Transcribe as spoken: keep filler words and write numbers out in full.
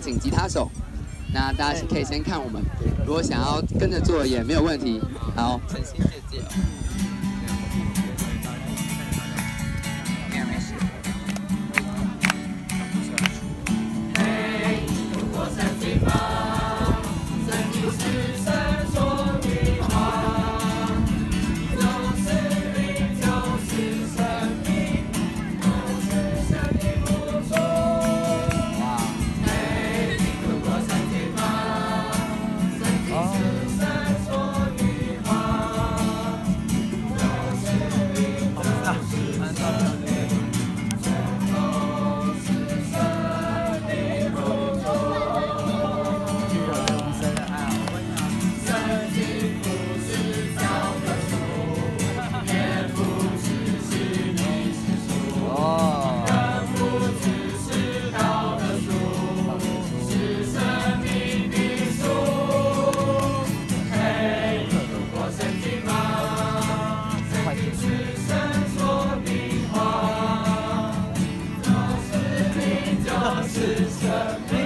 请吉他手。那大家可以先看我们，如果想要跟着做也没有问题。好， 诚心姐姐。没事。嘿，中国山水坊，这里是闪烁女王，就是你，就是生命，就是生命不错。哇！嘿，中国山水坊，这里是闪烁女王，就是你，就是生命。是生命。